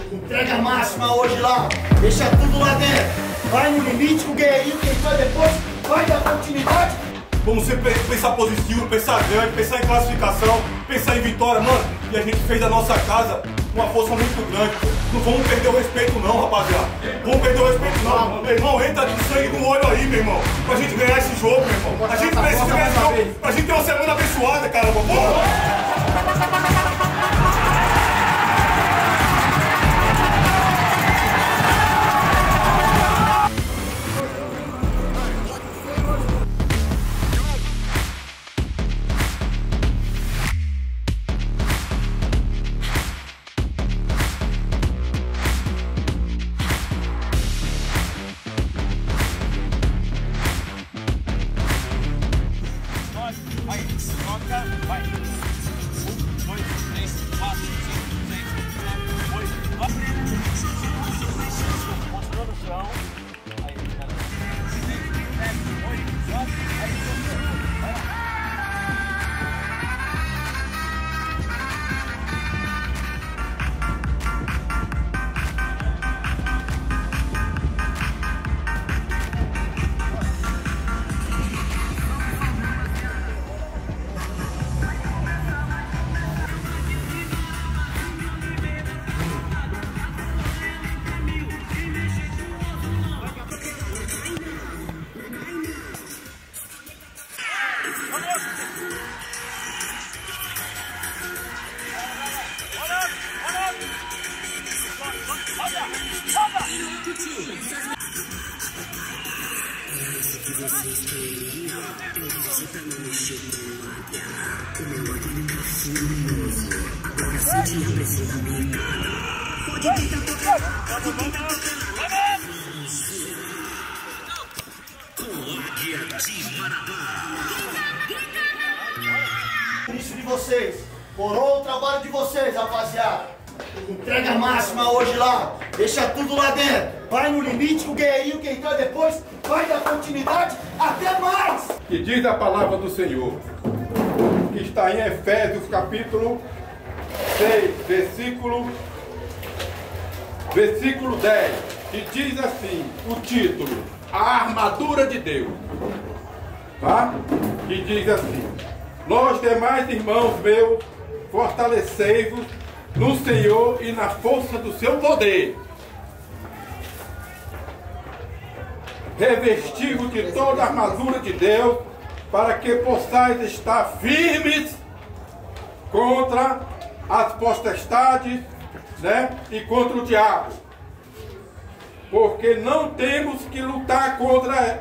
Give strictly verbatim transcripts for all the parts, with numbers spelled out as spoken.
Entrega máxima hoje lá, deixa tudo lá dentro. Vai no limite com o guerreirinho, quem vai depois vai dar continuidade. Vamos sempre pensar positivo, pensar grande, pensar em classificação, pensar em vitória, mano. E a gente fez da nossa casa uma força muito grande. Não vamos perder o respeito não, rapaziada. Vamos perder o respeito não. Meu irmão, entra de sangue no olho aí, meu irmão. Pra gente ganhar esse jogo, meu irmão. A gente precisa ganhar esse jogo pra gente ter uma semana abençoada, caramba. Porra! Vai, toca, vai. Um, dois, três, quatro, cinco, seis, sete, oito, nove. Mostrou no chão. Aí, cara. seis, sete, oito, nove. Aí, vai lá. Isso de vocês, coroa o trabalho de vocês, rapaziada. Entrega máxima hoje lá, deixa tudo lá dentro. Vai no limite com o guerreirinho, quem tá depois vai dar continuidade. Até mais! Que diz a palavra do Senhor, que está em Efésios capítulo seis, versículo, versículo dez, que diz assim, o título, a armadura de Deus, tá? Que diz assim, nós demais irmãos meus, fortalecei-vos no Senhor e na força do seu poder. Revesti-vos de toda a armadura de Deus, para que possais estar firmes contra as potestades, né, e contra o diabo. Porque não temos que lutar contra,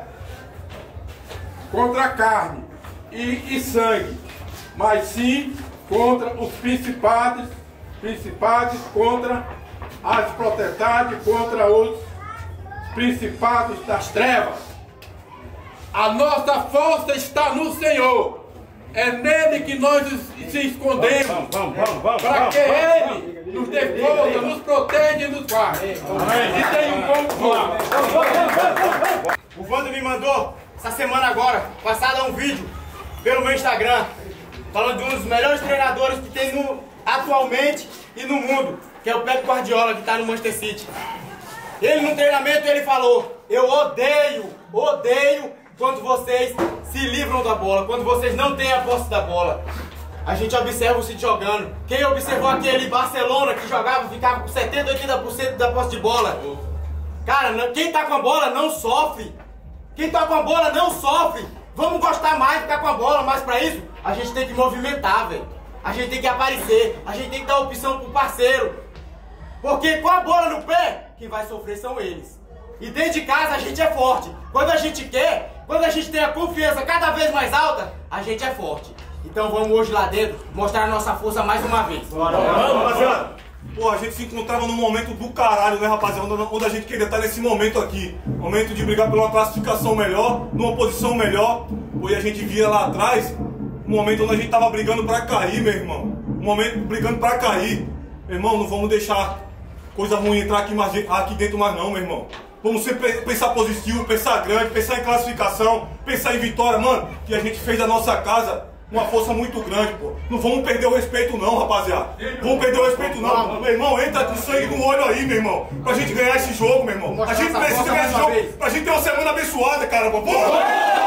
contra a carne e, e sangue, mas sim contra os principados, principados, contra as potestades, contra os principados das trevas. A nossa força está no Senhor. É nele que nós se escondemos, para que Ele nos dê força, nos protege e nos guarde. E tem um bom jogo. O Wander me mandou essa semana agora, passada um vídeo pelo meu Instagram, falando de um dos melhores treinadores que tem no, atualmente e no mundo, que é o Pep Guardiola, que está no Manchester City. Ele no treinamento ele falou, eu odeio, odeio quando vocês se livram da bola, quando vocês não têm a posse da bola. A gente observa o City jogando. Quem observou aquele Barcelona que jogava, ficava com setenta, oitenta por cento da posse de bola? Cara, quem tá com a bola não sofre. Quem tá com a bola não sofre. Vamos gostar mais de ficar com a bola, mas pra isso a gente tem que movimentar, velho. A gente tem que aparecer, a gente tem que dar opção pro parceiro. Porque com a bola no pé, quem vai sofrer são eles. E dentro de casa a gente é forte. Quando a gente quer, quando a gente tem a confiança cada vez mais alta, a gente é forte. Então vamos hoje lá dentro mostrar a nossa força mais uma vez. Bora, vamos, rapaziada. Pô, a gente se encontrava num momento do caralho, né, rapaziada? Onde a gente queria estar nesse momento aqui. Momento de brigar por uma classificação melhor, numa posição melhor. Pô, e a gente via lá atrás, um momento onde a gente tava brigando pra cair, meu irmão. Um momento brigando pra cair. Meu irmão, não vamos deixar coisa ruim entrar aqui, mais, aqui dentro mais não, meu irmão. Vamos sempre pensar positivo, pensar grande, pensar em classificação, pensar em vitória, mano. Que a gente fez da nossa casa uma força muito grande, pô. Não vamos perder o respeito não, rapaziada. Vamos perder o respeito não. Meu irmão, entra com sangue no olho aí, meu irmão. Pra gente ganhar esse jogo, meu irmão. A gente precisa ganhar esse jogo pra gente ter uma semana abençoada, caramba. Porra!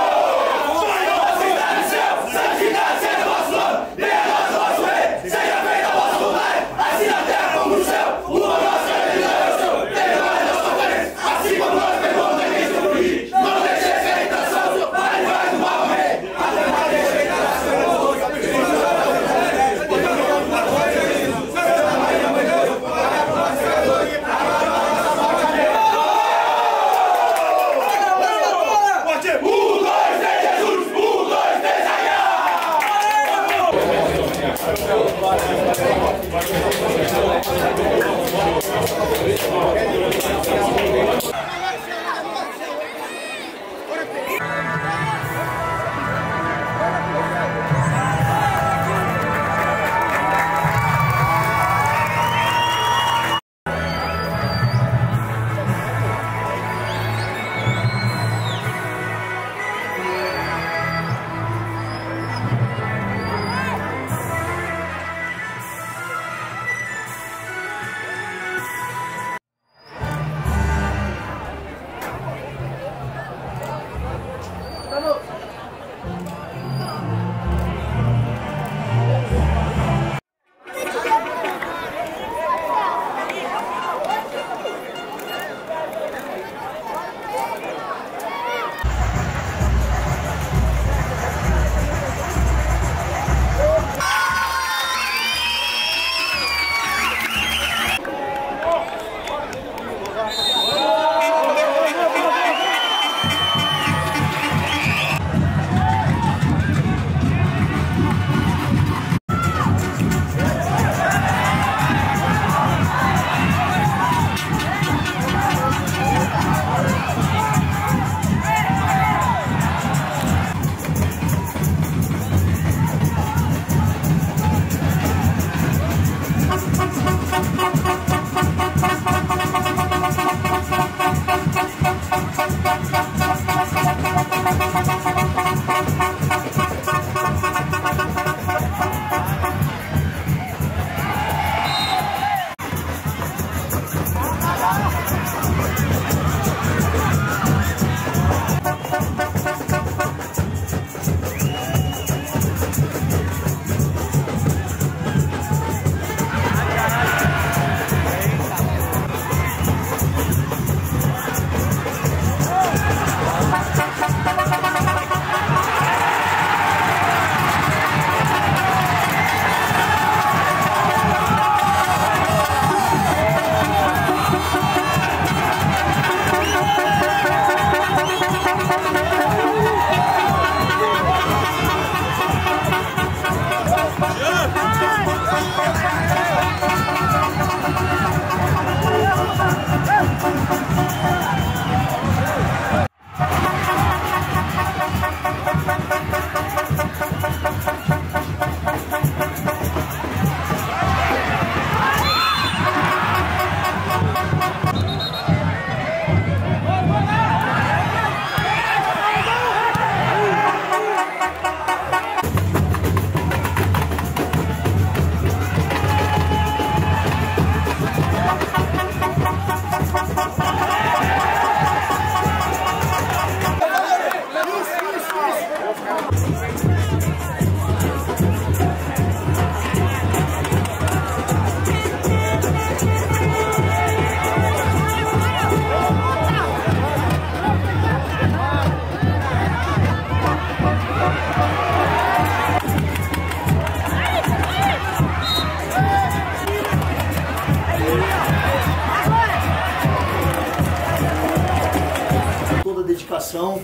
dedicação.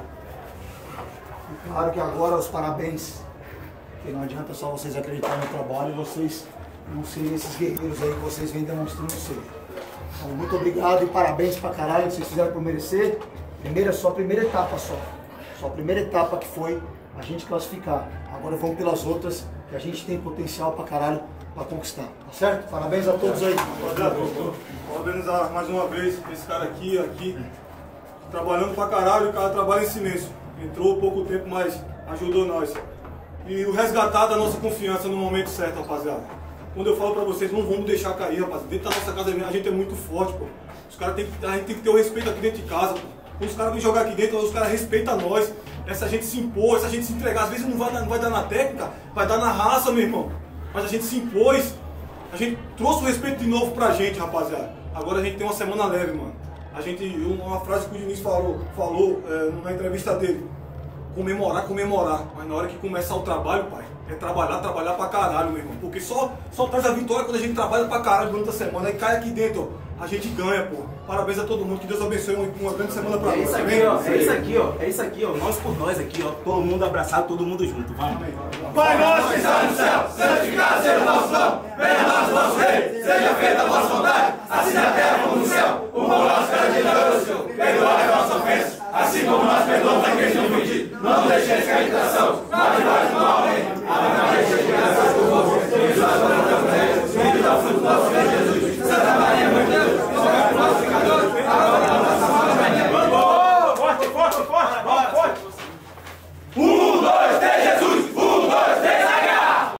Claro que agora os parabéns, porque não adianta só vocês acreditarem no trabalho e vocês não serem esses guerreiros aí que vocês vêm demonstrando ser. Então, muito obrigado e parabéns pra caralho que vocês fizeram por merecer. Primeira, só a primeira etapa só. Só a primeira etapa que foi a gente classificar. Agora vamos pelas outras que a gente tem potencial pra caralho pra conquistar. Tá certo? Parabéns a todos aí. Parabenizar mais uma vez esse cara aqui, aqui, trabalhando pra caralho, o cara trabalha em silêncio. Entrou pouco tempo, mas ajudou nós. e o resgatar da nossa confiança no momento certo, rapaziada. Quando eu falo pra vocês, não vamos deixar cair, rapaziada. Dentro da nossa casa a gente é muito forte, pô. Os caras tem que, a gente tem que ter o respeito aqui dentro de casa, pô. Quando os caras vêm jogar aqui dentro, os caras respeitam nós. Essa gente se impor, essa gente se entregar. Às vezes não vai, não vai dar na técnica, vai dar na raça, meu irmão. Mas a gente se impôs. A gente trouxe o respeito de novo pra gente, rapaziada. Agora a gente tem uma semana leve, mano. A gente, uma frase que o Diniz falou, falou é, na entrevista dele. Comemorar, comemorar. Mas na hora que começar o trabalho, pai, é trabalhar, trabalhar pra caralho, meu irmão. Porque só, só traz a vitória quando a gente trabalha pra caralho durante a semana. Aí cai aqui dentro, ó. A gente ganha, pô. Parabéns a todo mundo. Que Deus abençoe uma, uma grande semana pra nós. É isso aqui, ó. É isso aqui, ó. É isso aqui, ó. Nós por nós aqui, ó. Todo mundo abraçado, todo mundo junto. Vamos. Pai nosso que está no céu, santificado seja o nosso nome. Venha a nós o nosso reino, seja feita a vossa vontade, assim na terra como no céu. O pão nosso cada dia nos dá, Senhor. Perdoai as nossas ofensas, assim como nós perdoamos a quem nos tem ofendido. Não nos deixeis cair em tentação, mas livrai-nos do mal. Amém. Ave Maria, cheia de graça, o Senhor é convosco. Bendita sois vós entre as mulheres, bendito é o fruto do vosso ventre, Jesus. Santa Maria, mãe de Deus, rogai por nós pecadores, agora e na nossa morte. Amém. Forte, forte, forte!